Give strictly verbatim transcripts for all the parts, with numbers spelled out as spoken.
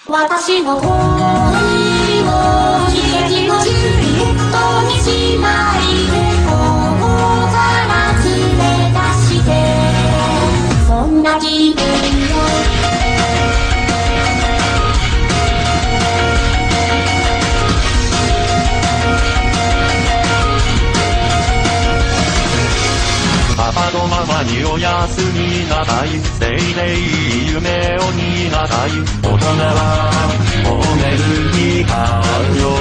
私の恋を奇跡のジュリエットにしないでここから連れ出してそんな気分をパパとママにおやすみなさい。せいぜい夢を見なさい。大人はもう寝る時間よ。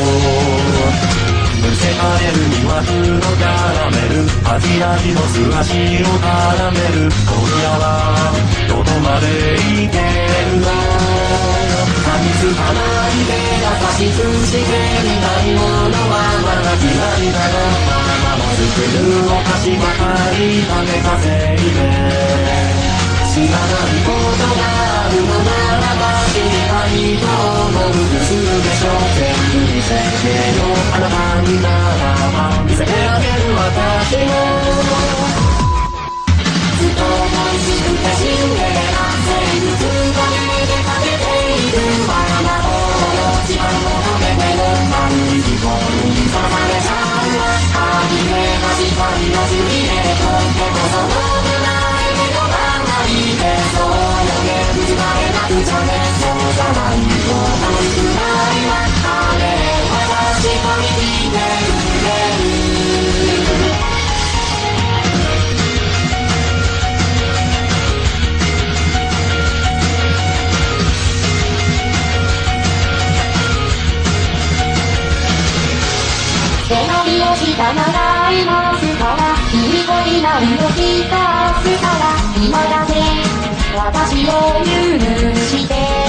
むせかれるにはフードキャラメル。味味の素足を絡める。今夜はどこまでいけるの。噛みつかないで優しくしてみたいものはまだ嫌いだろ。作るお菓子ばかり食べさせいで知らないことがあるのならば知りたいと思うするでしょう。全部見せてよあなたにならば見せてあげる私もずっと恋しくてシンデレラ制服だけでかけているままと一番求めても毎日心に刺されちゃうわ。光のジュリエットってこそ僕ないけどばかりでそうよねぶつかれなくちゃねそうじゃないと楽しくないわ。あれ私一人で揺れる背伸びをしたならいますからいい子になる時が明日から今だけ私を許して